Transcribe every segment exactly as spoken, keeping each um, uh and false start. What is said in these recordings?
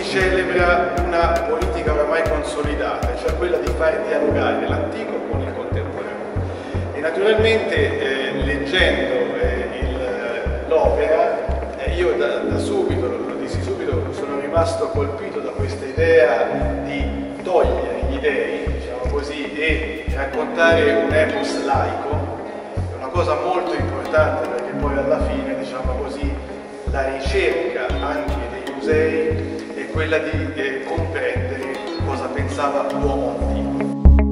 celebra una politica oramai consolidata, cioè quella di fare dialogare l'antico con il contemporaneo. E naturalmente eh, leggendo eh, l'opera, eh, io da, da subito, lo, lo dissi subito, sono rimasto colpito da questa idea di togliere gli dei, diciamo così, e raccontare un epos laico. È una cosa molto importante perché poi alla fine, diciamo così, la ricerca anche dei musei è quella di eh, comprendere cosa pensava l'uomo antico.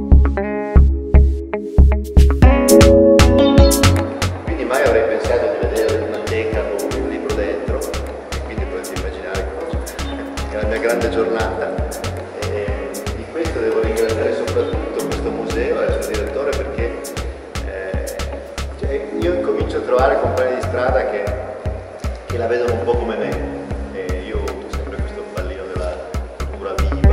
Quindi mai avrei pensato di vedere una teca con un libro dentro, quindi potete immaginare che è la mia grande giornata. E di questo devo ringraziare soprattutto questo museo e il suo direttore, perché eh, cioè io incomincio a trovare compagni di strada che, che la vedono un po' come me. E io ho avuto sempre questo pallino della cultura viva.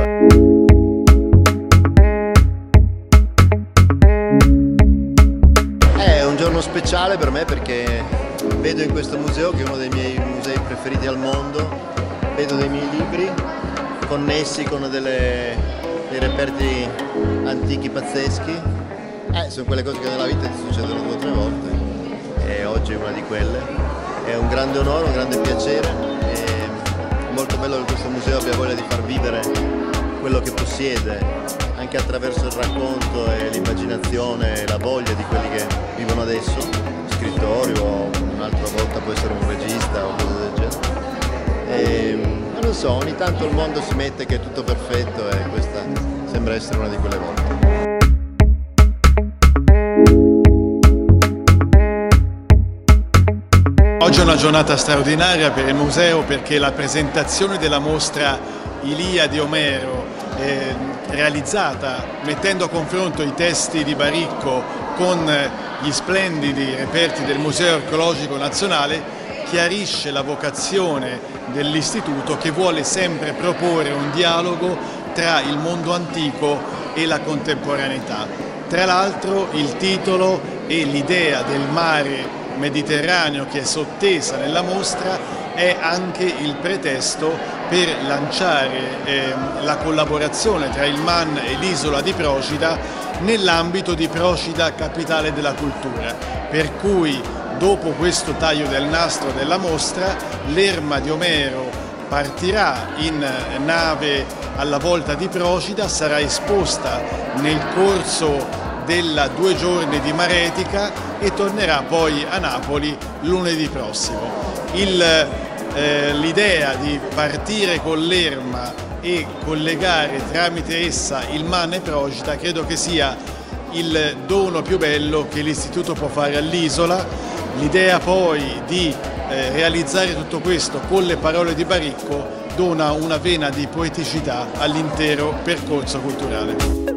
È un giorno speciale per me perché vedo in questo museo, che è uno dei miei musei preferiti al mondo, vedo dei miei libri connessi con delle, dei reperti antichi pazzeschi. Eh, sono quelle cose che nella vita ti succedono due o tre volte e oggi è una di quelle. È un grande onore, un grande piacere, è molto bello che questo museo abbia voglia di far vivere quello che possiede, anche attraverso il racconto e l'immaginazione e la voglia di quelli che vivono adesso, scrittori o un'altra volta può essere un regista o cose del genere. E, ma non so, ogni tanto il mondo si mette che è tutto perfetto e questa sembra essere una di quelle volte. Oggi è una giornata straordinaria per il museo perché la presentazione della mostra Ilia di Omero, eh, realizzata mettendo a confronto i testi di Baricco con gli splendidi reperti del Museo Archeologico Nazionale, chiarisce la vocazione dell'istituto che vuole sempre proporre un dialogo tra il mondo antico e la contemporaneità. Tra l'altro il titolo e l'idea del mare Mediterraneo che è sottesa nella mostra è anche il pretesto per lanciare eh, la collaborazione tra il MANN e l'isola di Procida nell'ambito di Procida capitale della cultura, per cui dopo questo taglio del nastro della mostra l'erma di Omero partirà in nave alla volta di Procida, sarà esposta nel corso della due giorni di Maretica e tornerà poi a Napoli lunedì prossimo. L'idea eh, di partire con l'erma e collegare tramite essa il MANN e Procida credo che sia il dono più bello che l'istituto può fare all'isola. L'idea poi di eh, realizzare tutto questo con le parole di Baricco dona una vena di poeticità all'intero percorso culturale.